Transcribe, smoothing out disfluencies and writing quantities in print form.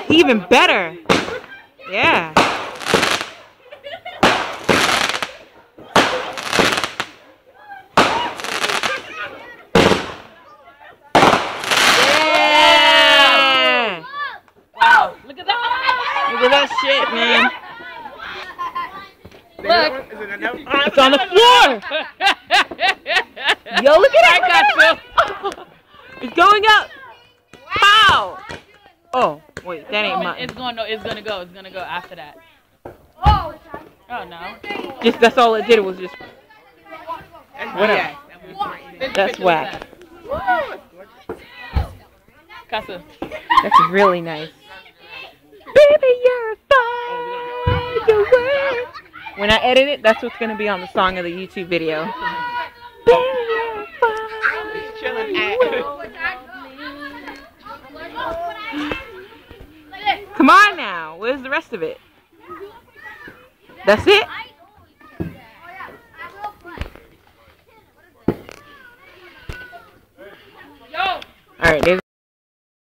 Even better. Yeah. Yeah. Wow. Look at that. Look at that shit, man. Look. It's on the floor. Yo, look at that. It's going up. Pow. Oh, wait, that ain't mine. It's gonna go after that. Oh no. Just that's all it did was just whatever. That's whack. Casa. That's really nice. Baby, you're a firework. When I edit it, that's what's gonna be on the song of the YouTube video. Baby, you're a firework. Come on now. Where's the rest of it? That's it?